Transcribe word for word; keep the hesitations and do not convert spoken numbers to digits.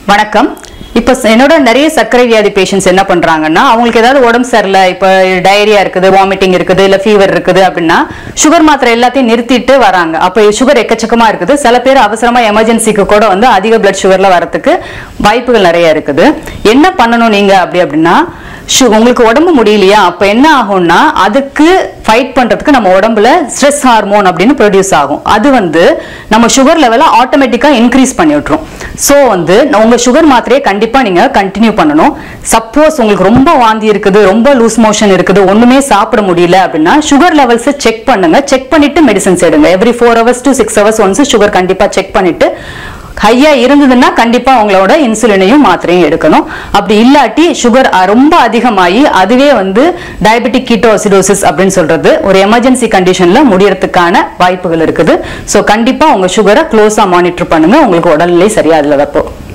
வணக்கம். இப்போ என்னோட நிறைய சர்க்கரை வியாதி பேஷண்ட்ஸ் என்ன பண்றாங்கன்னா அவங்களுக்கு ஏதாவது உடம்பு சரியில்லை, இப்போ டயரியா இருக்குது, வாமிட்டிங் இருக்குது, இல்ல ஃபீவர் இருக்குது அப்படின்னா சுகர் மாத்திரை எல்லாத்தையும் நிறுத்திட்டு வராங்க. அப்போ சுகர் எக்கச்சக்கமா இருக்குது. சில பேர் அவசரமா எமர்ஜென்சிக்கு கூட வந்து அதிக பிளட் சுகர்ல வரதுக்கு வாய்ப்புகள் நிறைய இருக்குது. என்ன பண்ணணும் நீங்க அப்படி அப்படின்னா, உங்களுக்கு உடம்பு முடியலையா, அப்ப என்ன ஆகும்னா அதுக்கு ஃபைட் பண்றதுக்கு நம்ம உடம்புல ஸ்ட்ரெஸ் ஹார்மோன் அப்படின்னு ப்ரொடியூஸ் ஆகும். அது வந்து நம்ம சுகர் லெவலை ஆட்டோமேட்டிக்கா இன்க்ரீஸ் பண்ணி விட்டுரும். ஸோ வந்து உங்க சுகர் மாத்திரையை கண்டிப்பா நீங்க கண்டினியூ பண்ணணும். சப்போஸ் உங்களுக்கு ரொம்ப வாந்தி இருக்குது, ரொம்ப லூஸ் மோஷன் இருக்குது, ஒண்ணுமே சாப்பிட முடியல அப்படின்னா சுகர் லெவல்ஸ் செக் பண்ணுங்க. செக் பண்ணிட்டு மெடிசன்ஸ் எடுங்க. Every four hours to six hours once sugar கண்டிப்பா செக் பண்ணிட்டு ஹையா இருந்ததுன்னா கண்டிப்பா உங்களோட இன்சுலினையும் மாத்திரையும் எடுக்கணும். அப்படி இல்லாட்டி சுகர் ரொம்ப அதிகமாகி அதுவே வந்து டயபெட்டிக் கீட்டோசிடோசிஸ் அப்படின்னு சொல்றது ஒரு எமர்ஜென்சி கண்டிஷன்ல முடியறதுக்கான வாய்ப்புகள் இருக்குது. ஸோ கண்டிப்பா உங்க சுகரை க்ளோஸா மானிட்டர் பண்ணுங்க. உங்களுக்கு உடல்நிலை சரியா அதுல வைப்போம்.